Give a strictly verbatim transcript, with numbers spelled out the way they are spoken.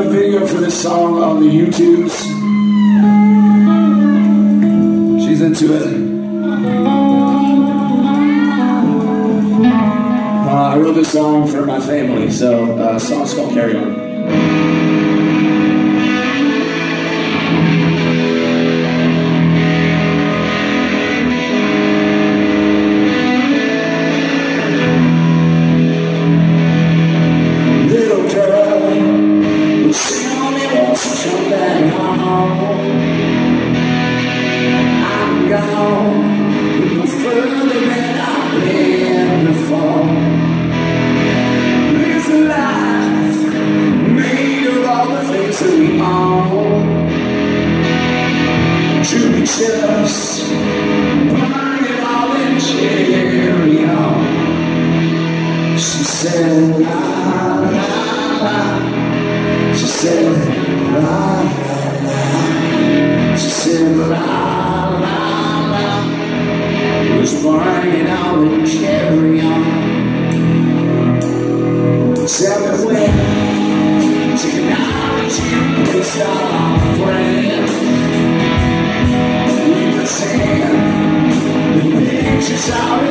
a video for this song on the YouTubes. She's into it. Uh, I wrote this song for my family, so uh, the song's called Carry On. Come back home. I'm gone, no further than I've been before. This life made of all the things that we own. Should we just burn it all and carry on? She said, la la la. She said, la la la. She said, la la la. Let's burn it all and carry on. Tell me when technology puts our friends. We pretend the pictures are